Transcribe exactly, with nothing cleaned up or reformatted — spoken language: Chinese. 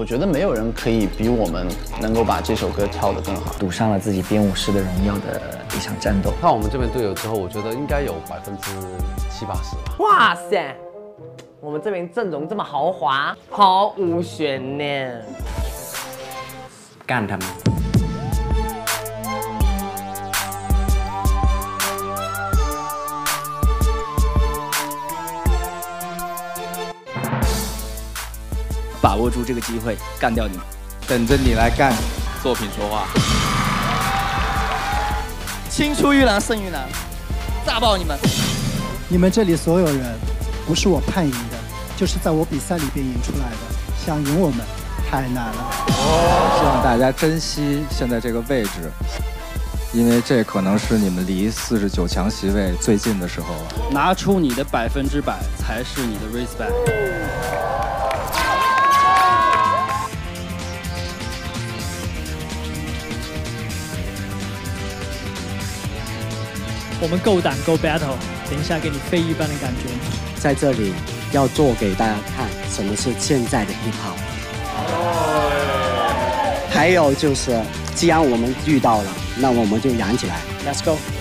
我觉得没有人可以比我们能够把这首歌跳得更好， 赌上了自己编舞师的荣耀的一场战斗。 看我们这边队友之后，我觉得应该有百分之七八十吧。 哇塞，我们这边阵容这么豪华，毫无悬念， 干他们！ 把握住这个机会，干掉你们！ 等着你来干，作品说话。 青出于蓝胜于蓝，炸爆你们！ 你们这里所有人，不是我判赢的，就是在我比赛里边赢出来的。想赢我们，太难了。 希望大家珍惜现在这个位置，因为这可能是你们离四十九强席位最近的时候了。 拿出你的百分之百，才是你的 respect。 我们够胆够 battle， 等一下给你飞一般的感觉。 在这里要做给大家看什么是现在的 hip hop。还有就是，既然我们遇到了，那我们就燃起来 ，Let's go。